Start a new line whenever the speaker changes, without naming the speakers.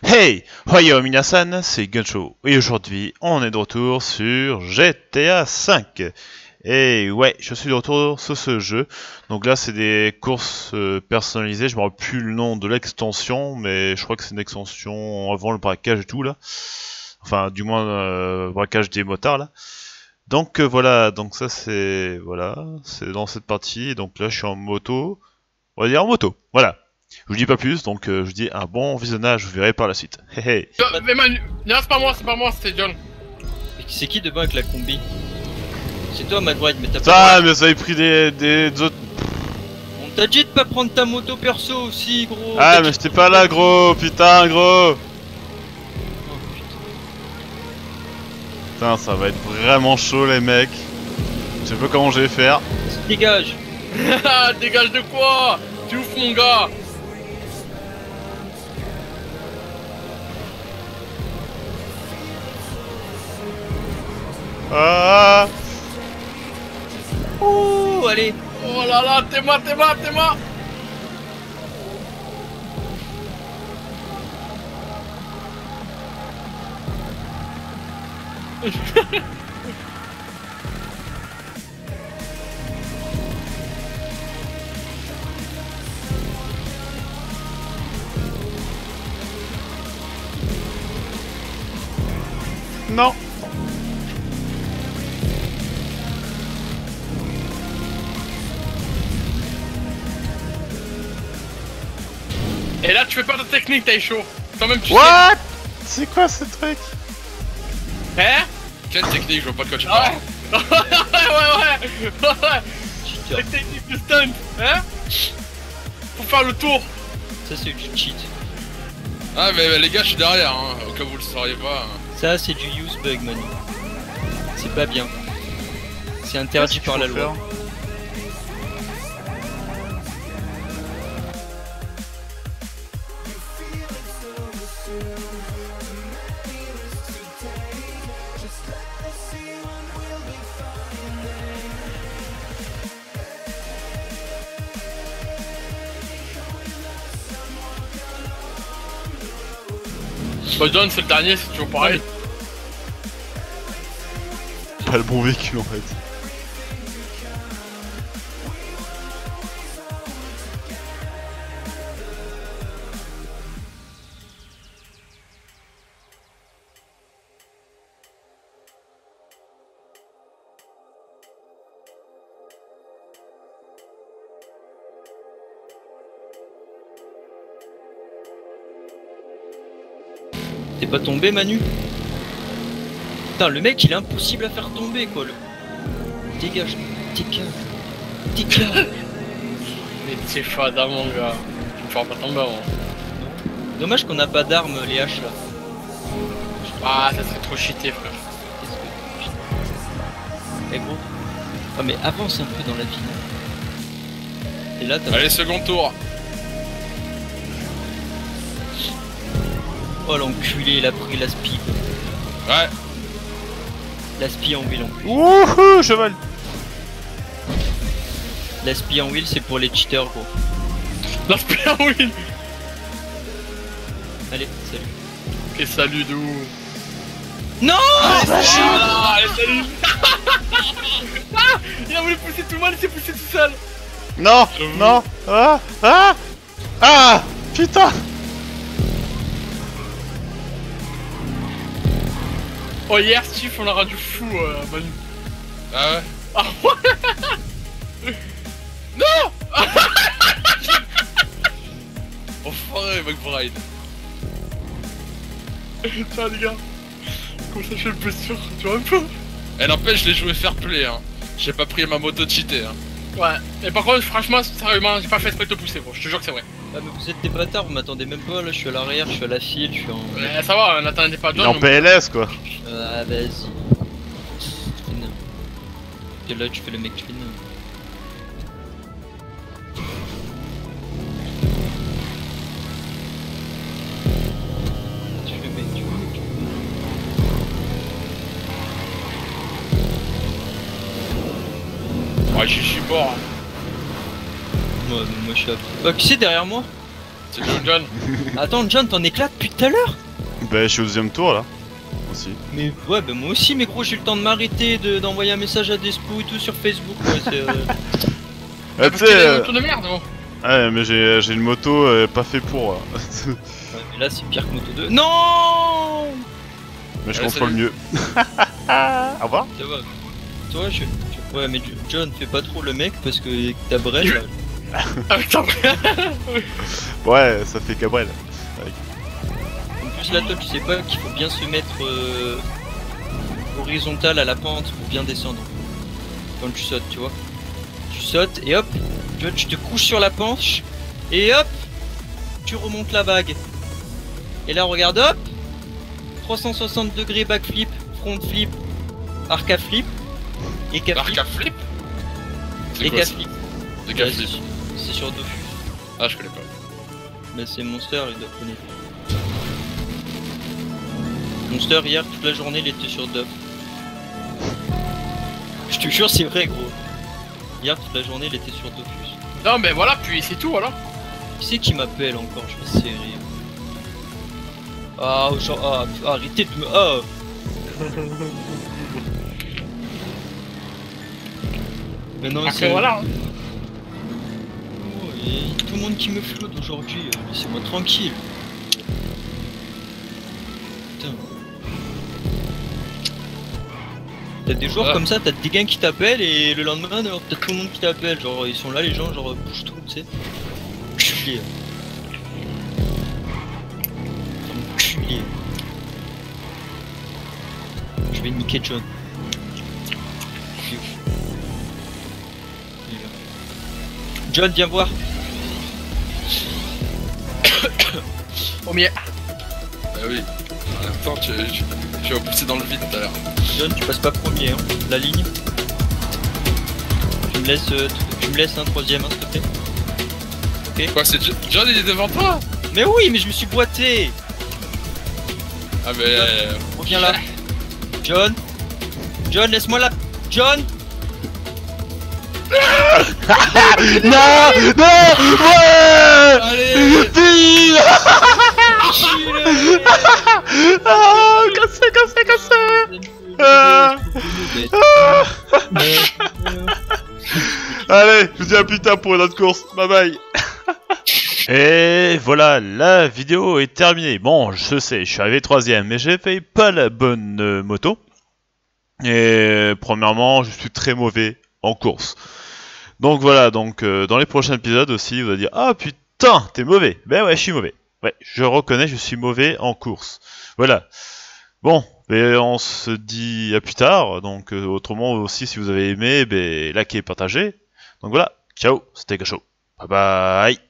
Hey! Ohio Minasan, c'est Guncho. Et aujourd'hui, on est de retour sur GTA V. Et ouais, je suis de retour sur ce jeu. Donc là, c'est des courses personnalisées. Je me rappelle plus le nom de l'extension, mais je crois que c'est une extension avant le braquage et tout là. Enfin, du moins, braquage des motards là. Donc voilà, donc ça c'est... Voilà, c'est dans cette partie. Donc là, je suis en moto. On va dire en moto, voilà. Je vous dis pas plus, donc je vous dis un bon visionnage, vous verrez par la suite. Hey, hey.
Mais Manu, non, c'est pas moi, c'est John.
C'est qui devant avec la combi? C'est toi, Madbride, mais t'as
Ça,
pas.
mais vous avez pris des autres.
On t'a dit de pas prendre ta moto perso aussi, gros.
Ah, mais j'étais pas là, gros, putain, gros.
Oh, putain.
Putain, ça va être vraiment chaud, les mecs. Je sais pas comment je vais faire.
Dégage.
Dégage de quoi? Tu ouf mon gars.
Ah,
Oh, allez.
Oh là là, t'es moi.
non.
Et là, tu fais pas de technique, t'es chaud. Toi-même, tu
What? C'est quoi ce truc?
sais. Hein?
Quelle technique, je vois pas de quoi tu
Ah
parles.
ouais.
Cheater.
La technique de stunt, hein? Faut faire le tour.
Ça, c'est du cheat.
Ah mais les gars, je suis derrière, hein, au cas où vous le sauriez pas.
Ça, c'est du use bug, Manu. C'est pas bien. C'est interdit par la loi.
Bah John, c'est le dernier, c'est toujours pareil.
Pas le bon véhicule en fait.
T'es pas tombé, Manu? Putain, le mec, il est impossible à faire tomber, quoi. Dégage.
Mais c'est fada mon gars. Tu me feras pas tomber avant.
Dommage qu'on n'a pas d'armes, les haches, là.
Ah, ça serait trop cheaté, frère.
Qu'est-ce que... Eh gros. Ah, mais avance un peu dans la ville. Et là, t'as...
Allez, second tour.
Oh, l'enculé, il a pris la spie.
Ouais.
La spie en wheel, en plus.
Wouhou, cheval.
La spie en wheel, c'est pour les cheaters, gros.
L'inspire, oui.
Allez, salut.
Ok, salut, d'où?
Non!
Ah, allez, salut. Ah, il a voulu pousser tout le monde, il s'est poussé tout seul.
Non, non. Ah, putain.
Oh, hier, Steve, on a rendu fou, Manu.
Ah ouais.
Ah ouais. Non.
Enfoiré, McBride.
Tiens, les gars. Comment ça, je fais le plus sûr? Tu vois un peu?
Eh n'empêche, je l'ai joué fair play, hein. J'ai pas pris ma moto cheatée, hein.
Ouais. Et par contre, franchement, sérieusement, j'ai pas fait exprès de te pousser, gros. Je te jure que c'est vrai.
Ah, mais vous êtes des bâtards, vous m'attendez même pas, là, je suis à l'arrière, je suis à la file, je suis en...
Ça va, on n'attendait pas
Il est
John.
en PLS quoi.
Ah, vas-y. Clean. Et là, tu fais le mec clean. Tu fais le mec, tu fais le mec.
Ouais, je suis mort. Hein.
Moi je suis à... Qui c'est derrière moi?
C'est John.
Attends, John, t'en éclates depuis tout à l'heure?
Bah, je suis au deuxième tour là. Aussi.
Mais ouais, bah moi aussi, mais gros, j'ai eu le temps de m'arrêter, d'envoyer un message à Despo et tout sur Facebook. Ouais, c'est.
Ah, tu sais.
Une moto de merde, gros.
Ouais, mais j'ai une moto pas fait pour.
Ouais, mais là, c'est pire que Moto 2. Non!
Mais je
Ouais,
contrôle
salut.
mieux. Au revoir.
Ça va. Toi, ouais, mais John, fais pas trop le mec parce que ta brèche. là-
Ah, putain.
Ouais, ça fait Cabrel.
En plus, là, toi, tu sais pas qu'il faut bien se mettre horizontal à la pente pour bien descendre. Quand tu sautes, tu vois. Tu sautes et hop, tu vois, tu te couches sur la penche et hop, tu remontes la vague. Et là, regarde, hop, 360 degrés backflip, front flip, arca flip et cap flip.
Arca flip. C'est
Et
quoi
cap
ça
flip.
De cap
Ouais,
flip.
C'est sur Dofus.
Ah, je connais pas.
Mais c'est Monster, il doit connaître. Monster, hier, toute la journée, il était sur Duff. Je te jure, c'est vrai, gros. Hier, toute la journée, il était sur Dofus.
Non, mais voilà, puis c'est tout, voilà.
Qui c'est qui m'appelle encore? Je vais serrer. Ah, genre, arrêtez de me. Ah! Mais non,
Après, voilà. Hein.
Oh, et tout le monde qui me flotte aujourd'hui, laissez-moi tranquille. Putain. T'as des joueurs
Ouais.
comme ça, t'as des gars qui t'appellent et le lendemain, t'as tout le monde qui t'appelle. Genre, ils sont là, les gens, genre, bouge tout, tu sais. Enculé. Enculé. Je vais niquer John. John, viens voir.
Oh, mais. Ah oui. En même temps, tu vas pousser dans le vide tout à l'heure.
John, tu passes pas premier, hein. La ligne. Tu me laisses un troisième, hein, s'il te plaît.
Quoi, c'est John, il est devant toi?
Mais oui, mais je me suis boité.
Ah, mais.
Reviens là. John. John, laisse-moi la. John.
Non, non, ouais.
Allez.
Dis. Ah, cassé. Allez, je vous dis à plus tard pour une autre course. Bye bye. Et voilà, la vidéo est terminée. Bon, je sais, je suis arrivé troisième, mais j'ai fait pas la bonne moto. Et premièrement, je suis très mauvais en course. Donc voilà, donc dans les prochains épisodes aussi, vous allez dire ah putain, t'es mauvais. Ben ouais, je suis mauvais. Ouais, je reconnais, je suis mauvais en course. Voilà. Bon, ben on se dit à plus tard. Donc autrement aussi, si vous avez aimé, ben likez, partagez. Donc voilà, ciao, c'était Gacho. Bye bye.